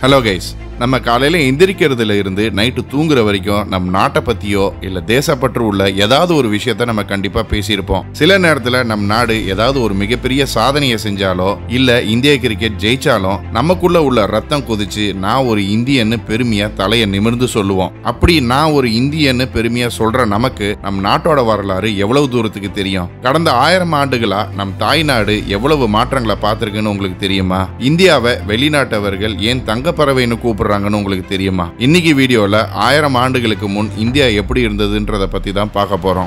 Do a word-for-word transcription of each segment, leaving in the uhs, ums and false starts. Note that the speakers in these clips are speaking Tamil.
Hello guys, நம்ம காலையில எந்திரிக்கிறதுல இருந்து நைட்டு தூங்குற வரைக்கும் நம் நாட்டை பத்தியோ இல்ல தேசப்பற்று உள்ள ஏதாவது ஒரு விஷயத்த நம்ம கண்டிப்பா பேசியிருப்போம். சில நேரத்துல நம் நாடு ஏதாவது ஒரு மிகப்பெரிய சாதனையை செஞ்சாலோ இல்ல இந்திய கிரிக்கெட் ஜெயிச்சாலும் நமக்குள்ள உள்ள ரத்தம் கொதிச்சு நான் ஒரு இந்தியன்னு பெருமையா தலையை நிமிர்ந்து சொல்லுவோம். அப்படி நான் ஒரு இந்தியன்னு பெருமையா சொல்ற நமக்கு நம் நாட்டோட வரலாறு எவ்வளவு தூரத்துக்கு தெரியும்? கடந்த ஆயிரம் ஆண்டுகளா நம் தாய் நாடு எவ்வளவு மாற்றங்களை பார்த்திருக்குன்னு உங்களுக்கு தெரியுமா? இந்தியாவை வெளிநாட்டவர்கள் ஏன் தங்க பறவைன்னு கூப்பிடுறாங்க உங்களுக்கு தெரியுமா? இன்னைக்கு வீடியோல ஆயிரம் ஆண்டுகளுக்கு முன் இந்தியா எப்படி இருந்ததுன்றத பத்தி தான் பார்க்க போறோம்.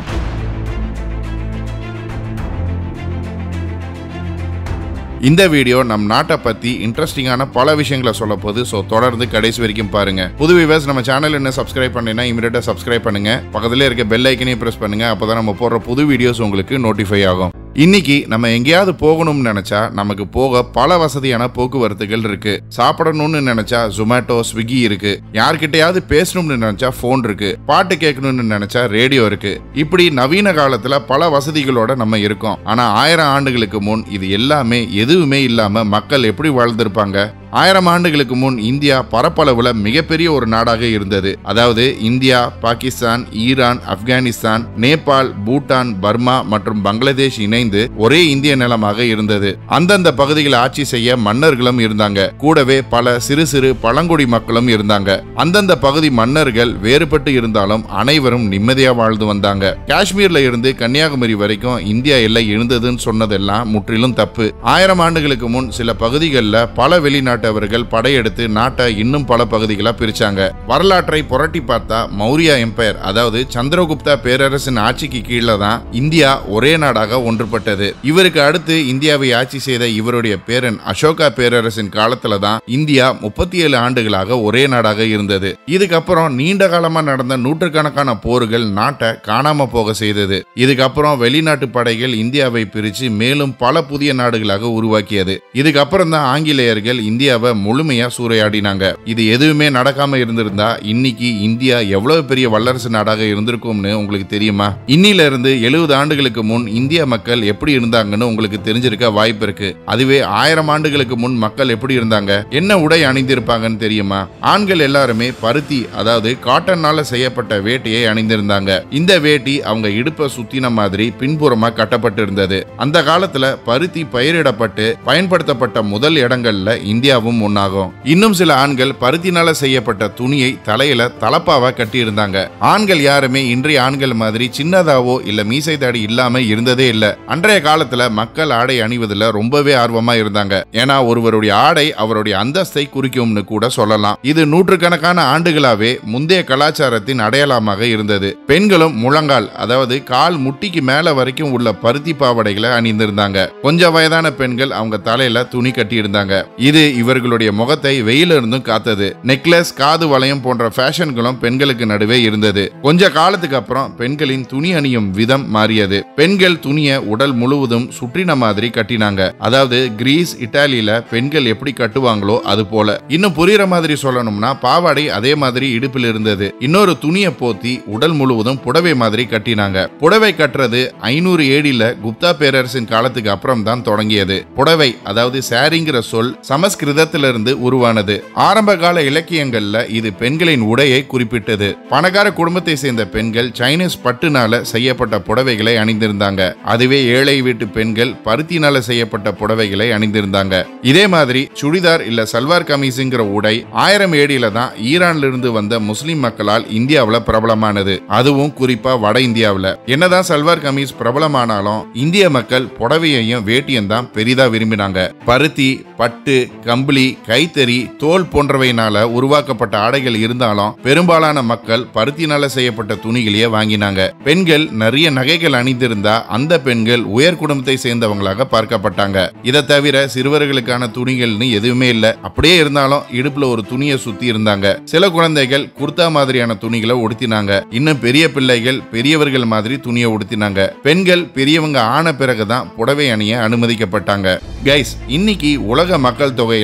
இந்த வீடியோ நம் நாட்டை பத்தி இன்ட்ரெஸ்டிங்கான பல விஷயங்களை சொல்ல போது. சோ தொடர்ந்து கடைசி வரைக்கும் பாருங்க. புது வியூவர்ஸ் நம்ம சேனல் என்ன சப்ஸ்கிரைப் பண்ணீங்கன்னா இமிடியேட்டா சப்ஸ்கிரைப் பண்ணுங்க. பக்கத்துல இருக்க பெல் ஐக்கனையும் பிரஸ் பண்ணுங்க. அப்பதான் நம்ம போடுற புது வீடியோஸ் உங்களுக்கு நோட்டிஃபை ஆகும். இன்னைக்கு நம்ம எங்கேயாவது போகணும்னு நினைச்சா நமக்கு போக பல வசதியான போக்குவரத்துகள் இருக்கு. சாப்பிடணும்னு நினைச்சா ஜொமேட்டோ, ஸ்விக்கி இருக்கு. யார்கிட்டயாவது பேசணும்னு நினைச்சா போன் இருக்கு. பாட்டு கேட்கணும்னு நினைச்சா ரேடியோ இருக்கு. இப்படி நவீன காலத்துல பல வசதிகளோட நம்ம இருக்கோம். ஆனா ஆயிரம் ஆண்டுகளுக்கு முன் இது எல்லாமே எதுவுமே இல்லாம மக்கள் எப்படி வாழ்ந்திருப்பாங்க? ஆயிரம் ஆண்டுகளுக்கு முன் இந்தியா பரப்பளவுல மிகப்பெரிய ஒரு நாடாக இருந்தது. அதாவது India, Pakistan, Iran, Afghanistan, Nepal, Bhutan, Burma மற்றும் பங்களாதேஷ் இணைந்து ஒரே இந்திய நிலமாக இருந்தது. அந்தந்த பகுதிகளை ஆட்சி செய்ய மன்னர்களும் இருந்தாங்க. கூடவே பல சிறு சிறு பழங்குடி மக்களும் இருந்தாங்க. அந்தந்த பகுதி மன்னர்கள் வேறுபட்டு இருந்தாலும் அனைவரும் நிம்மதியா வாழ்ந்து வந்தாங்க. காஷ்மீர்ல இருந்து கன்னியாகுமரி வரைக்கும் இந்தியா எல்லை இருந்ததுன்னு சொன்னதெல்லாம் முற்றிலும் தப்பு. ஆயிரம் ஆண்டுகளுக்கு முன் சில பகுதிகளில் பல வெளிநாட்டு அவர்கள் படையெடுத்து நாட்டை இன்னும் பல பகுதிகளா பிரிச்சாங்க. வரலாற்றை புரட்டி பார்த்தா மௌரியா எம்பையர், அதாவது சந்திரகுப்தா பேரரசின் ஆட்சிக்கு கீழே தான் இந்தியா ஒரே நாடாக ஒன்றுபட்டது. இவருக்கு அடுத்து இந்தியாவை ஆட்சி செய்த இவருடைய பேரன் அசோகா பேரரசின் காலத்துல தான் இந்தியா முப்பத்தி ஏழு ஆண்டுகளாக ஒரே நாடாக இருந்தது. இதுக்கப்புறம் நீண்ட காலமா நடந்த நூற்றுக்கணக்கான போர்கள் நாட்டை காணாம போக செய்தது. இதுக்கப்புறம் வெளிநாட்டு படைகள் இந்தியாவை பிரிச்சு மேலும் பல புதிய நாடுகளாக உருவாக்கியது. இதுக்கப்புறம் தான் ஆங்கிலேயர்கள் இந்தியா முழுமையா சூறையாடினாங்க. இது எதுவுமே நடக்காம இருந்திருந்தா இன்னைக்கு இந்தியா எவ்வளவு பெரிய வல்லரசு நாடாக இருந்திருக்கும்னு உங்களுக்கு தெரியுமா? இன்னில இருந்து எழுபது ஆண்டுகளுக்கு முன் இந்திய மக்கள் எப்படி இருந்தாங்கன்னு உங்களுக்கு தெரிஞ்சிருக்க வாய்ப்பு இருக்கு. அதுவே ஆயிரம் ஆண்டுகளுக்கு முன் மக்கள் எப்படி இருந்தாங்க, என்ன உடை அணிந்திருப்பாங்கன்னு தெரியுமா? ஆண்கள் எல்லாருமே பருத்தி, அதாவது காட்டனால செய்யப்பட்ட வேட்டியை அணிந்திருந்தாங்க. இந்த வேட்டி அவங்க இடுப்பை சுத்தின மாதிரி பின்புறமா கட்டப்பட்டு இருந்தது. அந்த காலத்துல பருத்தி பயிரிடப்பட்டு பயன்படுத்தப்பட்ட முதல் இடங்கள்ல இந்தியாவும் ஒன்னாகும். இன்னும் சில ஆண்கள் பருத்தினால செய்யப்பட்ட துணியை தலையில தலப்பாவா கட்டி இருந்தாங்க. ஆண்கள் யாருமே இன்றைய ஆண்கள் மாதிரி சின்னதாவோ இல்ல மீசை தாடி இல்லாம இருந்ததே இல்ல. அன்றைய காலத்துல மக்கள் ஆடை அணிவதில் ரொம்பவே ஆர்வமா இருந்தாங்க. ஏன்னா ஒருவருடைய ஆடை அவருடைய அந்தஸ்தை குறிக்கும்னு கூட சொல்லலாம். இது நூற்றுக்கணக்கான ஆண்டுகளாவே முந்தைய கலாச்சாரத்தின் அடையாளமாக இருந்தது. பெண்களும் முழங்கால், அதாவது கால் முட்டிக்கு மேல வரைக்கும் உள்ள பருத்தி பாவடைகளை அணிந்திருந்தாங்க. கொஞ்சம் வயதான பெண்கள் அவங்க தலையில துணி கட்டி இருந்தாங்க. இது இவர்களுடைய முகத்தை வெயில இருந்தும் காத்தது. நெக்லஸ், காது வளையம் போன்ற ஃபேஷன்களும் பெண்களுக்கு நடுவே இருந்தது. கொஞ்ச காலத்துக்கு அப்புறம் பெண்களின் துணி அணியும் விதம் மாறியது. பெண்கள் துணியை உடல் முழுவதும் சுற்றின மாதிரி கட்டினாங்க. அதாவது கிரீஸ், இத்தாலியில பெண்கள் எப்படி கட்டுவாங்களோ அது போல. இன்னும் புரியுற மாதிரி சொல்லணும்னா பாவாடை அதே மாதிரி இடுப்பில் இருந்தது. இன்னொரு துணியை போத்தி உடல் முழுவதும் புடவை மாதிரி கட்டினாங்க. புடவை கட்டுறது ஐநூறு ஏடியில குப்தா பேரரசின் காலத்துக்கு அப்புறம் தான் தொடங்கியது. புடவை, அதாவது சாரிங்கிற சொல் சமஸ்கிருதத்திலிருந்து உருவானது. ஆரம்ப கால இலக்கியங்கள்ல இது பெண்களின் உடையை குறிப்பிட்டது. பணக்கார குடும்பத்தை சேர்ந்த பெண்கள் சைனீஸ் பட்டுனால செய்யப்பட்ட புடவைகளை அணிந்திருந்தாங்க. அதுவே ஏழை வீட்டு பெண்கள் பருத்தினால செய்யப்பட்ட புடவைகளை அணிந்திருந்தாங்க. இதே மாதிரி சுடிதார் இல்ல சல்வார் கமீஸ்ங்கிற உடை ஆயிரம் ஏடியில தான் ஈரான்ல இருந்து வந்த முஸ்லிம் மக்களால் இந்தியாவில பிரபலமானது. அதுவும் குறிப்பா வட இந்தியாவில. என்னதான் சல்வார் கமீஸ் பிரபலமானாலும் இந்திய மக்கள் புடவையையும் வேட்டியும் தான் பெரிதா விரும்பினாங்க. பருத்தி, பட்டு, கம்பளி, கைத்தறி, தோல் போன்றவையினால உருவாக்கப்பட்ட ஆடைகள் இருந்தாலும் பெரும்பாலான மக்கள் பருத்தினால செய்யப்பட்ட துணிகளையே வாங்கினாங்க. பெண்கள் நிறைய நகைகள் அணிந்திருந்தா அந்த பெண்கள் உயர் குடும்பத்தை சேர்ந்தவங்களாக பார்க்கப்பட்டாங்க. இதை தவிர சிறுவர்களுக்கான துணிகள்னு எதுவுமே இல்ல. அப்படியே இருந்தாலும் இடுப்புல ஒரு துணியை சுத்தி இருந்தாங்க. சில குழந்தைகள் குர்தா மாதிரியான துணிகளை உடுத்தினாங்க. இன்னும் பெரிய பிள்ளைகள் பெரியவர்கள் மாதிரி துணியை உடுத்தினாங்க. பெண்கள் பெரியவங்க ஆன பிறகுதான் புடவை அணிய அனுமதிக்கப்பட்டாங்க. கைஸ், இன்னைக்கு உலக மக்கள் தொகையில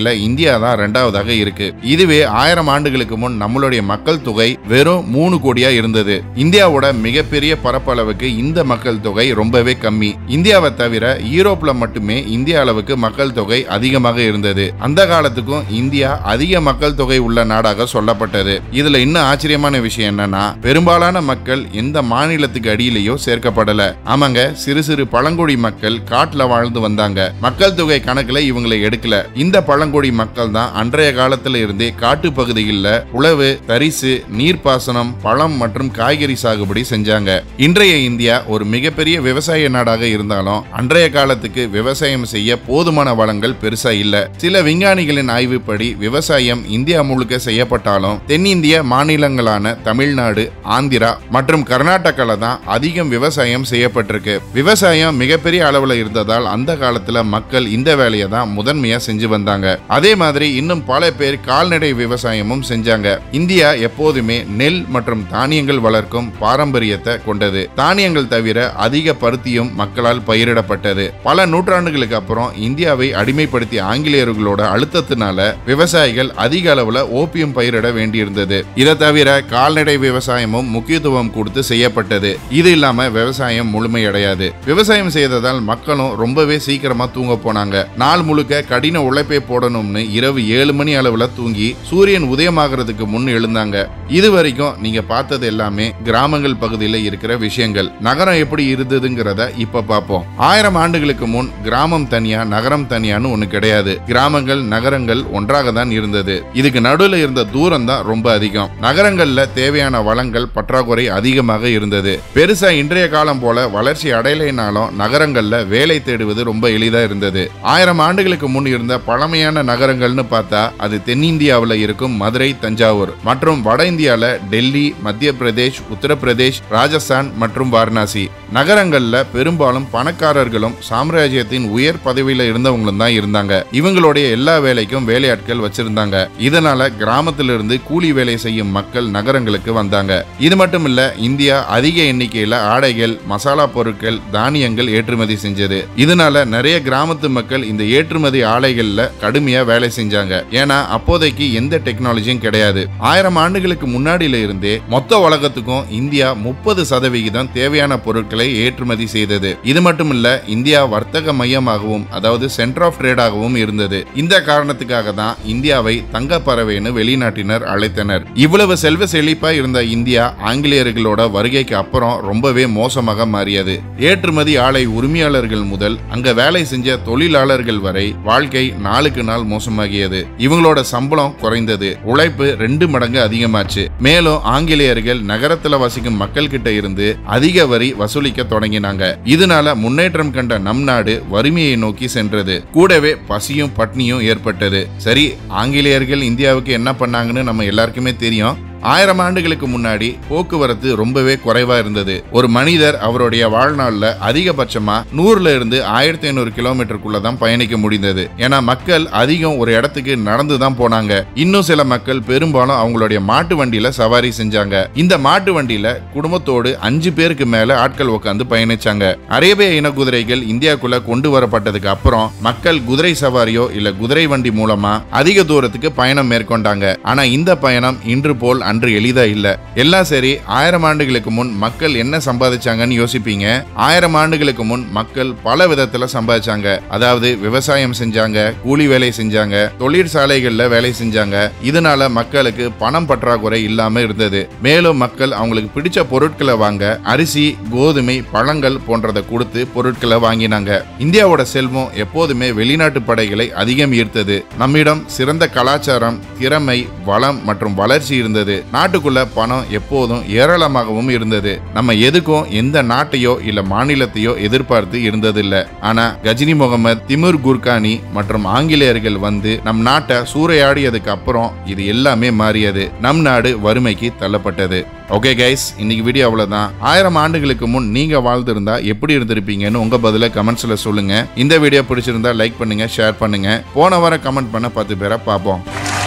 எண்ணிக்கையில இந்தியா தான் இரண்டாவதாக இருக்கு. இதுவே ஆயிரம் ஆண்டுகளுக்கு முன் நம்மளுடைய மக்கள் தொகை வெறும் மூணு கோடியா இருந்தது. இந்தியாவோட மிகப்பெரிய பரப்பளவுக்கு இந்த மக்கள் தொகை ரொம்பவே கம்மி. இந்தியாவை தவிர யூரோப்ல மட்டுமே இந்திய அளவுக்கு மக்கள் தொகை அதிகமாக இருந்தது. அந்த காலத்துக்கும் இந்தியா அதிக மக்கள் தொகை உள்ள நாடாக சொல்லப்பட்டது. இதுல இன்னும் ஆச்சரியமான விஷயம் என்னன்னா, பெரும்பாலான மக்கள் எந்த மாநிலத்துக்கு அடியிலேயோ சேர்க்கப்படல. ஆமாங்க, சிறு சிறு பழங்குடி மக்கள் காட்டுல வாழ்ந்து வந்தாங்க. மக்கள் தொகை கணக்குல இவங்களை எடுக்கல. இந்த பழங்குடி மக்கள் தான் அன்றைய காலத்துல இருந்தே காட்டு பகுதிகளில் உழவு, தரிசு, நீர்ப்பாசனம், பழம் மற்றும் காய்கறி சாகுபடி செஞ்சாங்க. இன்றைய இந்தியா ஒரு மிகப்பெரிய விவசாய நாடாக இருந்தாலும் அன்றைய காலத்துக்கு விவசாயம் செய்ய போதுமான வளங்கள் பெருசா இல்ல. சில விஞ்ஞானிகளின் ஆய்வுப்படி விவசாயம் இந்தியா முழுக்க செய்யப்பட்டாலும் தென்னிந்திய மாநிலங்களான தமிழ்நாடு, ஆந்திரா மற்றும் கர்நாடகால தான் அதிகம் விவசாயம் செய்யப்பட்டிருக்கு. விவசாயம் மிகப்பெரிய அளவுல இருந்ததால் அந்த காலத்துல மக்கள் இந்த வேலையை தான் முதன்மையா செஞ்சு வந்தாங்க. அதே மாதிரி இன்னும் பல பேர் கால்நடை விவசாயமும் செஞ்சாங்க. இந்தியா எப்போதுமே நெல் மற்றும் தானியங்கள் வளர்க்கும் பாரம்பரியத்தை கொண்டது. தானியங்கள் தவிர அதிக பருத்தியும் மக்களால் பயிரிடப்பட்டது. பல நூற்றாண்டுகளுக்கு அப்புறம் இந்தியாவை அடிமைப்படுத்திய ஆங்கிலேயர்களோட அழுத்தத்தினால விவசாயிகள் அதிக அளவுல ஓபியம் பயிரிட வேண்டியிருந்தது. இதை தவிர கால்நடை விவசாயமும் முக்கியத்துவம் கொடுத்து செய்யப்பட்டது. இது இல்லாம விவசாயம் முழுமையடையாது. விவசாயம் செய்ததால் மக்களும் ரொம்பவே சீக்கிரமா தூங்க போனாங்க. நாள் முழுக்க கடின உழைப்பை போடணும்னு இரவு ஏழு மணி அளவுல தூங்கி சூரியன் உதயமாகிறதுக்கு முன் எழுந்தாங்க. இது வரைக்கும் நீங்க பார்த்தது எல்லாமே கிராமங்கள் பகுதியில் இருக்கிற விஷயங்கள். நகரம் எப்படி இருந்ததுங்கிறத இப்ப பார்ப்போம். ஆயிரம் ஆண்டுகளுக்கு முன் கிராமம் தனியா நகரம் தனியான்னு ஒண்ணு கிடையாது. கிராமங்கள் நகரங்கள் ஒன்றாக தான் இருந்தது. இதுக்கு நடுவில் இருந்த தூரம் தான் ரொம்ப அதிகம். நகரங்கள்ல தேவையான வளங்கள் பற்றாக்குறை அதிகமாக இருந்தது. பெருசா இன்றைய காலம் போல வளர்ச்சி அடையலைனாலும் நகரங்கள்ல வேலை தேடுவது ரொம்ப எளிதா இருந்தது. ஆயிரம் ஆண்டுகளுக்கு முன் இருந்த பழமையான நகரங்கள்னு பார்த்தா அது தென்னிந்தியாவில் இருக்கும் மதுரை, தஞ்சாவூர் மற்றும் வட இந்தியால டெல்லி, மத்திய பிரதேஷ், உத்தரப்பிரதேஷ், ராஜஸ்தான் மற்றும் வாரணாசி. நகரங்கள்ல பெரும்பாலும் பணக்காரர்களும் சாம்ராஜ்யத்தின் உயர் பதவியில இருந்தவங்களும் தான் இருந்தாங்க. இவங்களுடைய எல்லா வேலைக்கும் வேலையாட்கள் வச்சிருந்தாங்க. இதனால கிராமத்திலிருந்து கூலி வேலை செய்யும் மக்கள் நகரங்களுக்கு வந்தாங்க. இது மட்டும் இல்ல, இந்தியா அதிக எண்ணிக்கையில ஆடைகள், மசாலா பொருட்கள், தானியங்கள் ஏற்றுமதி செஞ்சது. இதனால நிறைய கிராமத்து மக்கள் இந்த ஏற்றுமதி ஆலைகள்ல கடுமையா வேலை செஞ்சாங்க. ஏன்னா அப்போதைக்கு எந்த டெக்னாலஜியும் கிடையாது. ஆயிரம் ஆண்டுகளுக்கு முன்னாடியில இருந்தே மொத்த உலகத்துக்கும் இந்தியா முப்பது சதவிகிதம் தேவையான பொருட்களை ஏற்றுமதி செய்தது. இது மட்டும் இல்ல, இந்தியா வர்த்தக மையமாகவும் அதாவது சென்டர் ஆஃப் ட்ரேடாகவும் இருந்தது. இந்த காரணத்துக்காக தான் இந்தியாவை தங்க பறவைன்னு வெளிநாட்டினர் அழைத்தனர். இவ்வளவு செல்வ செழிப்பா இருந்த இந்தியா ஆங்கிலேயர்களோட வருகைக்கு அப்புறம் ரொம்பவே மோசமாக மாறியது. ஏற்றுமதி ஆலை உரிமையாளர்கள் முதல் அங்க வேலை செஞ்ச தொழிலாளர்கள் வரை வாழ்க்கை நாளுக்கு நாள் மோசமாகியது. இவங்களோட சம்பளம் குறைந்தது, உழைப்பு ரெண்டு மடங்கு அதிகமாச்சு. மேலும் ஆங்கிலேயர்கள் நகரத்துல வசிக்கும் மக்கள் கிட்ட இருந்து அதிக வரி வசூலிக்க தொடங்கினாங்க. இதனால முன்னேற்றம் கண்ட நம் நாடு வறுமையை நோக்கி சென்றது. கூடவே பசியும் பட்னியும் ஏற்பட்டது. சரி, ஆங்கிலேயர்கள் இந்தியாவுக்கு என்ன பண்ணாங்கன்னு நம்ம எல்லாருக்குமே தெரியும். ஆயிரம் ஆண்டுகளுக்கு முன்னாடி போக்குவரத்து ரொம்பவே குறைவா இருந்தது. ஒரு மனிதர் அவருடைய வாழ்நாள்ல அதிகபட்சமா நூறுல இருந்து ஆயிரத்தி ஐநூறு கிலோமீட்டருக்குள்ளதான் பயணிக்க முடிந்தது. ஏன்னா மக்கள் அதிகம் ஒரு இடத்துக்கு நடந்துதான் போனாங்க. இன்னும் சில மக்கள் பெரும்பாலும் அவங்களுடைய மாட்டு வண்டியில சவாரி செஞ்சாங்க. இந்த மாட்டு வண்டியில குடும்பத்தோடு அஞ்சு பேருக்கு மேல ஆட்கள் உட்கார்ந்து பயணிச்சாங்க. அரேபிய இன குதிரைகள் இந்தியாக்குள்ள கொண்டு வரப்பட்டதுக்கு அப்புறம் மக்கள் குதிரை சவாரியோ இல்ல குதிரை வண்டி மூலமா அதிக தூரத்துக்கு பயணம் மேற்கொண்டாங்க. ஆனா இந்த பயணம் இன்று போல் அன்று எளிதா இல்ல. எல்லாம் சரி, ஆயிரம் ஆண்டுகளுக்கு முன் மக்கள் என்ன சம்பாதிச்சாங்கன்னு யோசிப்பீங்க. ஆயிரம் ஆண்டுகளுக்கு முன் மக்கள் பல விதத்துல சம்பாதிச்சாங்க. அதாவது விவசாயம் செஞ்சாங்க, கூலி வேலை செஞ்சாங்க, தொழிற்சாலைகள்ல வேலை செஞ்சாங்க. இதனால மக்களுக்கு பணம் பற்றாக்குறை இல்லாம இருந்தது. மேலும் மக்கள் அவங்களுக்கு பிடிச்ச பொருட்களை வாங்க அரிசி, கோதுமை, பழங்கள் போன்றதை கொடுத்து பொருட்களை வாங்கினாங்க. இந்தியாவோட செல்வம் எப்போதுமே வெளிநாட்டு படைகளை அதிகம் ஈர்த்தது. நம்மிடம் சிறந்த கலாச்சாரம், திறமை, வளம் மற்றும் வளர்ச்சி இருந்தது. நாட்டுக்குள்ள பணம் எப்போதும் ஏராளமாகவும் இருந்தது. நம்ம எதுக்கும் எந்த நாட்டையோ இல்ல மாநிலத்தையோ எதிர்பார்த்து இருந்ததில்ல. ஆனா கஜினி முகமது, திமுர் குர்கானி மற்றும் ஆங்கிலேயர்கள் வந்து நம் நாட்டை சூறையாடியதுக்கு அப்புறம் இது எல்லாமே மாறியது. நம் நாடு வறுமைக்கு தள்ளப்பட்டது. ஓகே கைஸ், இன்னைக்கு வீடியோ அவ்வளவுதான். ஆயிரம் ஆண்டுகளுக்கு முன் நீங்க வாழ்ந்திருந்தா எப்படி இருந்திருப்பீங்கன்னு உங்க பதில கமெண்ட்ஸ்ல சொல்லுங்க. இந்த வீடியோ பிடிச்சிருந்தா லைக் பண்ணுங்க, ஷேர் பண்ணுங்க. போன வாரம் கமெண்ட் பண்ண பத்து பேரை பார்ப்போம்.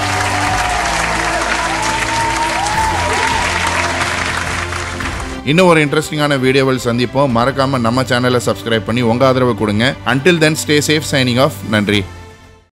இன்னும் ஒரு இன்ட்ரெஸ்டிங்கான வீடியோவில் சந்திப்போம். மறக்காம நம்ம சேனலை சப்ஸ்கிரைப் பண்ணி உங்க ஆதரவு கொடுங்க. Until then, stay safe. Signing off. நன்றி.